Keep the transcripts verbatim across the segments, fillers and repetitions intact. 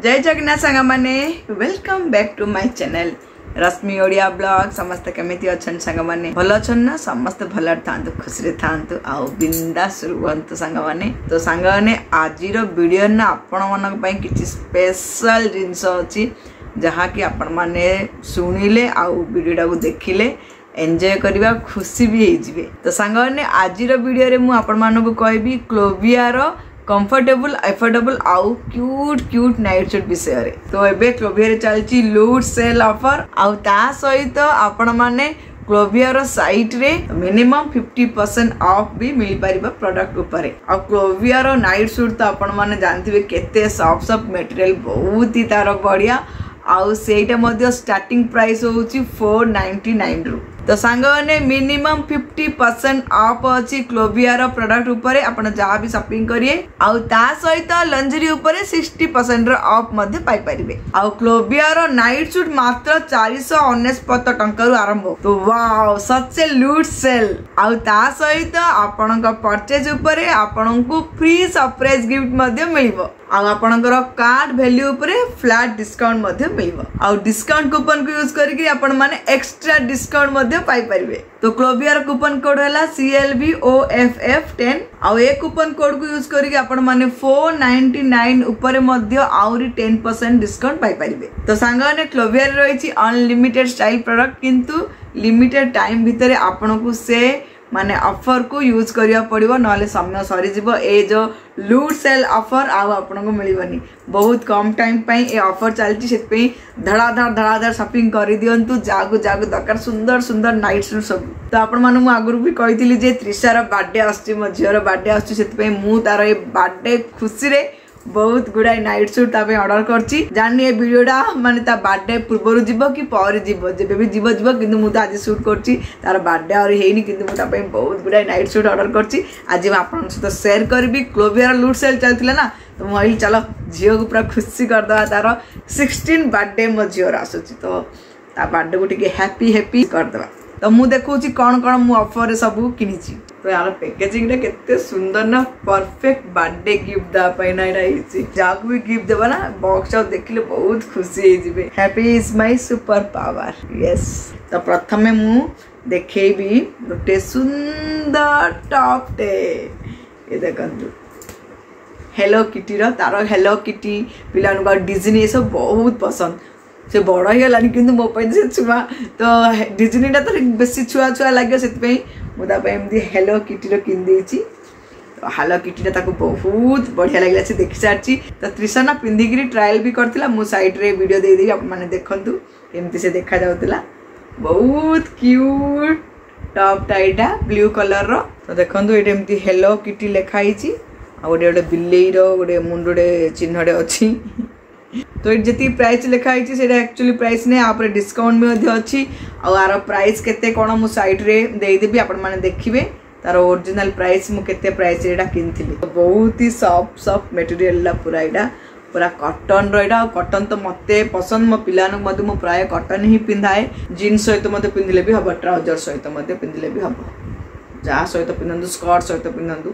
जय जगन्नाथ सांग मैंने welcome back to my channel Rashmi Odia blog. समस्त केमिति अछन सांग मैंने भल अछन ना, समस्त भल थांतु खुशी थांतु आउ बिंदास रुहंतु सांग मैंने। तो सांग मैंने आजिर वीडियो ना आपण मानक पई किछि स्पेशल जिंस अछि जहा कि आपण माने सुनिले आउ वीडियोटा को देखिले एंजॉय करबा खुशी भी हे जिवे। तो सांग मैंने आजिर वीडियो रे मु आपण मानक कहबी क्लोविया रो कंफर्टेबल एफोर्डेबल आउ क्यूट क्यूट नाइट सूट विषय रे। तो एबे क्लोविया रे चलची लूट सेल ऑफर आउ ता सहित आपण माने क्लोविया रो साइट रे मिनिमम फिफ्टी परसेंट ऑफ भी मिल परिबा प्रोडक्ट ऊपर। आ क्लोविया रो नाइट सूट तो आपण माने जानथिबे केते सॉफ्ट सॉफ्ट मटेरियल बहुत ही तार बढ़िया आउ सेटा मध्ये स्टार्टिंग प्राइस होउची फोर नाइंटी नाइन रु। तो सांग ने मिनिमम फिफ्टी परसेंट ऑफ अछि क्लोविया रो प्रोडक्ट ऊपर आपण जहाँ भी शॉपिंग करिए आउ ता सहित लंजरी ऊपर सिक्सटी परसेंट रो ऑफ मध्ये पाई परिबे। आउ क्लोविया रो नाइट सूट मात्र चार सौ अनेशत टंका रु आरंभ। तो वाओ सच ए लूट सेल। आउ ता सहित आपण का परचेज ऊपर आपण को फ्री सरप्राइज गिफ्ट मध्ये मिलिबो आउ आपणकर कार्ड वैल्यू ऊपर फ्लैट डिस्काउंट मध्ये मिलिबो। आउ डिस्काउंट कूपन को यूज करके आपण माने एक्स्ट्रा डिस्काउंट मध्ये पाई परिबे। तो क्लोविया रो कूपन कोड हैला C L B O F F ten आउ ए कूपन कोड को यूज करके आपण माने फोर नाइंटी नाइन ऊपर मध्ये आउरी टेन परसेंट डिस्काउंट पाई परिबे। तो सांगने क्लोविया रे रहिछि अनलिमिटेड स्टाइल प्रोडक्ट किंतु लिमिटेड टाइम भितरे आपण को से माने ऑफर को यूज करिया पड़िबो नले समय सरी जिवो। ए जो लूट सेल ऑफर आउ आपन को मिलिबनी बहुत कम टाइम पई ए ऑफर चलती से पई धड़ाधड़ धड़ाधड़ शॉपिंग करि दियंतु जागु जागु दरकार सुंदर सुंदर नाइट सूट सब। तो आपण मानु मु आगुरु भी कहितली जे त्रिशार बर्थडे आछि मो झियर बर्थडे आछि से पई मु तार ए बर्थडे खुशी रे बहुत गुड़ाई नाइट सूट तापे ऑर्डर करछि। जानि ए वीडियोटा माने ता बर्थडे पूर्वरु जिवो कि पर जिवो जेबे भी जिवो जिवो किंतु मु ता आज शूट करछि तार बर्थडे और हेनी किंतु मु तापे बहुत गुड़ाई नाइट सूट ऑर्डर करछि। आज मैं आपन सहित शेयर करबी क्लोविया लूट सेल चलथिला ना तो मु आइल चलो झियो को पूरा खुशी कर दवा तार सिक्सटीन बर्थडे मो झियोर आसुछि तो ता बर्थडे को टिके हैप्पी हैप्पी कर दवा। तो मु देखौछि कोन कोन मु ऑफर रे सब किनिछि। तो यार पैकेजिंग रे केते सुंदर ना परफेक्ट बर्थडे गिफ्ट दा पैना रही जाक भी गिफ्ट देबा ना बॉक्स आउ देखिले बहुत खुशी हे जिवे। Happy is my super power yes. तो प्रथमे मु देखेबी गोटे सुंदर टॉप टे ए देखंतु हेलो किटी रो तारो हेलो किटी पिलानु का डिज्नी सब बहुत पसंद से बड़ ही गलानी किंतु मो पे से छुआ तो डिज्नीटा तो बेसी छुआ छुआ लाग्यो सेत पे मुदा पे एमदी हेलो किटी रो किन देछि। तो हेलो किटी ताको बहुत बढ़िया लागला से देखि सारछि। तो त्रिशना पिंदिगिरी ट्रायल भी करथिला मु साइड रे वीडियो दे देबी आप माने देखंतु एमती से देखा जाउतला बहुत क्यूट टॉप टाइटा ब्लू कलर रो। तो देखंतु एटे एमती हेलो किटी लेखा हिची आ गोटे गोटे बिल्ली रो गोटे मुंडुडे चिन्हडे अछि। तो ये जी प्राइस लिखाई से एक्चुअली प्राइस नहीं आप डिस्काउंट भी अच्छी आर प्राइस केते कोन मु साइड रे दे देबी आपण माने देखिबे तार ओरिजिनल प्राइस मु केते प्राइस एटा किनथिली। तो बहुत ही सॉफ्ट सॉफ्ट मटेरियल ला पूरा एटा पूरा कॉटन रो एटा कॉटन तो मते पसंद मो पिलानु मते मु प्राय कॉटन ही पिंधाए जीन्स सहित मते पिंदिले भी हबो ट्राउजर सहित मते पिंदिले भी हबो जा सहित पिनंदु स्कर्ट सहित पिनंदु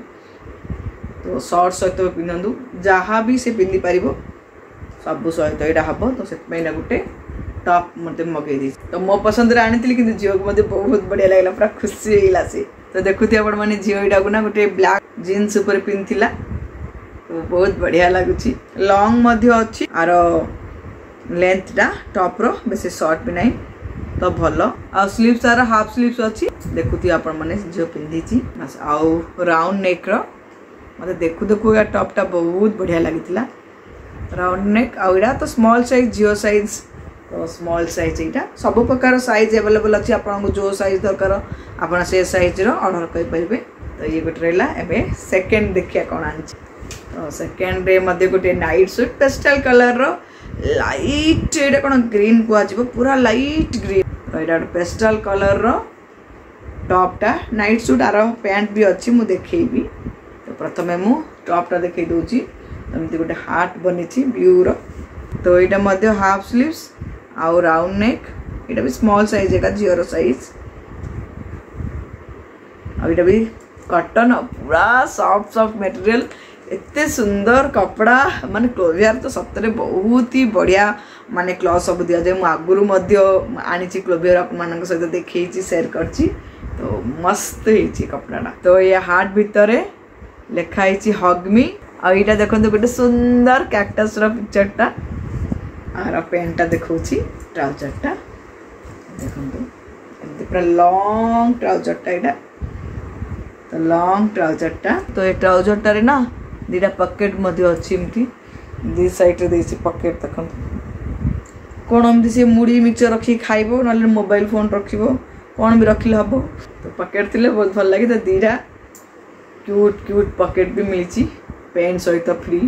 तो शॉर्ट सहित पिनंदु जहाँ भी से पिंदी पारिबो सब सहित यहाँ हम। तो से गोटे टॉप मत मगे दी तो मो पसंद रे आनी कि झील को मत बहुत बढ़िया लगला पूरा खुशी होगा सी। तो देखुथि आपण माने झील यहाँ को ना गोटे ब्लैक जीन्स ऊपर पिंधिला तो बहुत बढ़िया लगुच लॉन्ग मध्य अच्छी आर लेंथटा टॉप रो बेसी शॉर्ट भी नहीं तो भल आ स्लीव्स आर हाफ स्लीव्स अच्छी देखुथि आपण माने झील पिंधिची आउ राउंड नेक रो मते देखु देखु या टॉपटा बहुत बढ़िया लागितिला राउंड नेक आउडा तो स्मॉल साइज जियो साइज तो स्मॉल साइज एटा सब प्रकार साइज अवेलेबल अछि आपन को जो साइज दरकार आपन से साइज रो ऑर्डर कर परिबे। तो ये गोटे रहला एबे सेकंड देखिया कोन आछि। तो सेकंड रे मध्ये गोटे नाइट सूट पेस्टल कलर रो लाइट एटा कोन ग्रीन को आजिबो पूरा लाइट ग्रीन तो एटा पेस्टल कलर रो टॉपटा नाइट सूट आरो पैंट भी अछि मु देखैबी। तो प्रथमे मु टॉपटा देखै दोछि एमती गोटे हार्ट बनी ब्लू रो। तो यहाँ मध्य हाफ स्लीव्स आउ राउंड नेक यहाँ भी स्मॉल साइज है झीर साइज आउ यहाँ भी कॉटन पूरा सॉफ्ट सॉफ्ट मटेरियल एते सुंदर कपड़ा माने क्लोवियर तो सतरे बहुत ही बढ़िया माने क्लॉथ सब दिया जाए। आगुरु मध्य आनी क्लोवियर अपन सहित देखी शेयर करची तो मस्त है कपड़ा। तो ये हार्ट भितर लिखाई हग मी आ इटा देखो गोटे सुंदर कैक्टस रो पिक्चरटा आर पेंटा देखौछि ट्राउजरटा देखो पूरा लॉन्ग ट्राउजरटा एटा तो लॉन्ग ट्राउजरटा। तो ये ट्राउजरटा रे ना दीटा पॉकेट मध्य अछि एमती दी साइड रे देछि पॉकेट देखो कोन एमती से मुड़ी मिक्सचर रखी खाइबो नले मोबाइल फोन रखिबो कोन भी रखिले हबो। तो पॉकेट थिले बहुत भल लागे। तो दीटा क्यूट क्यूट पॉकेट भी मिलछि पेन सहित फ्री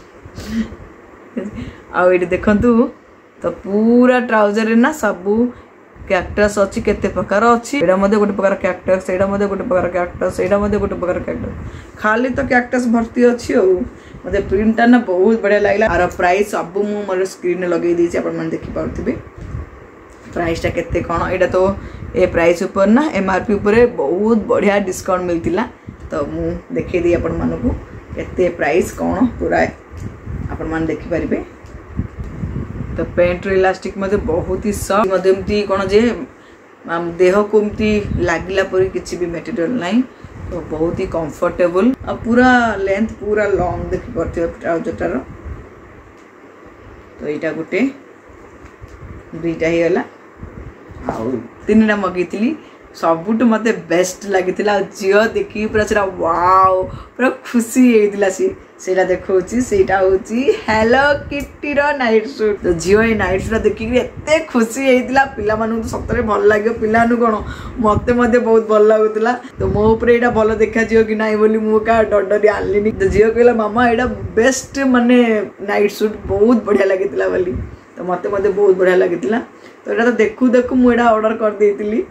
आ ये देखंतु तो पूरा ट्राउजर रे ना सबू कैक्टस अच्छी केते प्रकार अच्छी एडा मध्ये गोटे प्रकार कैक्टस एडा मध्ये गोटे प्रकार कैक्टस एडा मध्ये गोटे प्रकार कैक्टस खाली तो कैक्टस भर्ती अच्छी हो मते प्रिंटटा ना बहुत बढ़िया लागला। आर प्राइस सब मु मोर स्क्रीन लगे देछि अपन मन देखि पाउथिबे प्राइसटा केते कोन एडा तो ए प्राइस ऊपर ना एमआरपी ऊपर बहुत बढ़िया डिस्काउंट मिलतिला। तो मु देखि दी अपन मन को केते प्राइस कोन पूरा अपन मन देखि परिबे। तो पेंट इलास्टिक मते बहुत ही सॉफ्ट मते एमती कोन जे देह को एमती लागिला परी किछि भी मटेरियल नाही। तो बहुत ही कंफर्टेबल आ पूरा लेंथ पूरा लॉन्ग देखि परथियो ट्राउजरटार। तो एटा गुटे दुईटा ही गला आ तीनटा मगैतिली सबुठ मते बेस्ट लागितिला। जियो देखि पूरा सेरा वाओ पूरा खुशी हेदिला सी सेटा देखौची सेटा होची हेलो किटी रो नाइट सूट। तो जियो ए नाइट सूट देखि एते खुशी हेदिला पिला मानु तो सतरे भल लागियो पिला नु कोन मते मते बहुत भल लागुतिला। तो मो ऊपर एटा भल देखा जियो कि नाही बोली मु का डडरी आनलिनी। तो जियो कहला मामा एटा बेस्ट माने नाइट सूट बहुत बढ़िया लागितिला बोली। तो मते मते बहुत बढ़िया लागितिला। तो एटा तो देखु देखु मु एटा ऑर्डर कर देतिली।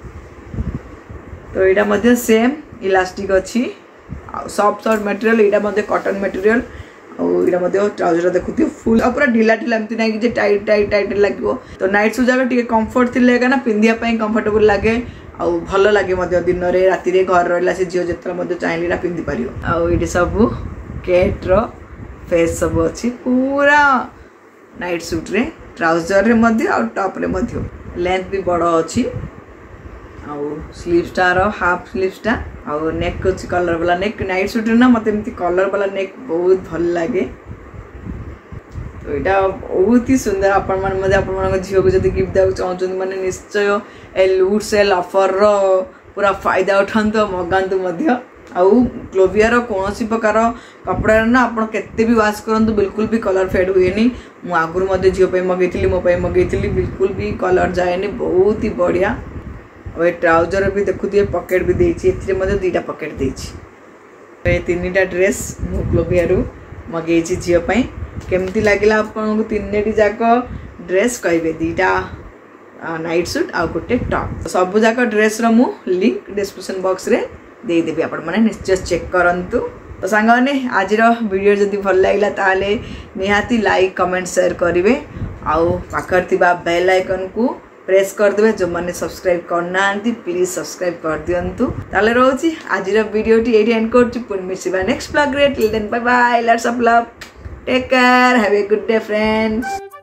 तो एटा मध्ये सेम इलास्टिक अछि सॉफ्ट सॉफ्ट मटेरियल एटा मध्ये कॉटन मटेरियल और एटा मध्ये ट्राउजर देखुथि फुल पूरा ढिला ढिला एमति नै कि जे टाइट टाइट टाइट लागो। तो नाइट शूज जागा टिके कंफर्ट थिले का ना पिंदिया पई कंफर्टेबल लागे आ भलो लागे मध्ये दिन रे राति रे घर रहला से जियो जत्रा मध्ये चाइलीरा पिंदी पारियो। आ एटी सब केट रो फेस सब अछि पूरा नाइट सूट रे ट्राउजर रे मध्ये और टॉप रे मध्ये लेंथ भी बड़ अछि आउ स्लीव्सटा रो हाफ स्लीव्सटा आउ नेक अछि कलर वाला नेक नाइट सूट ना मते एमती कलर वाला नेक बहुत भल लागे। तो एटा बहुत ही सुंदर अपन मन मध्ये अपन मन झियो को जदी गिफ्ट दाउ चाहउछन माने निश्चय ए लूट सेल ऑफर रो पूरा फायदा उठांतो मगांतु मध्ये। आउ क्लोवियर रो कोनोसी प्रकार कपड़ा ना आपण केते भी वाश करंतु बिल्कुल भी कलर फेड हुएनी। मु आगुर मध्ये झियो पे मगैतिली मो पे मगैतिली बिल्कुल भी कलर जाएनी बहुत ही बढ़िया। और ट्राउजर भी देखुथि पॉकेट भी देछि एथिरे मध्ये दुईटा पॉकेट देछि। ए तीनटा ड्रेस मु क्लोवियर मगैछि झियो पई केमती लागिला आपन को तीनटी जाको ड्रेस कहबे दुईटा नाइट सूट आ गोटे टॉप सब जाको ड्रेस रो मु लिंक डिस्क्रिप्शन बॉक्स रे दे देबी आपण माने निश्चय चेक करंतु। तो सांग माने आज रो वीडियो जदी भल लागिला ताले निहाती लाइक कमेंट शेयर करिवे आउ पाखर थिबा बेल आइकन को प्रेस कर देबे। जो माने सब्सक्राइब करना आंती प्लीज सब्सक्राइब कर दियंतु। ताले रहउची आज रो वीडियो टी एडी एंड करची पुन मिसिबा नेक्स्ट ब्लॉग रे till then bye bye lots of love take care have a good day friends.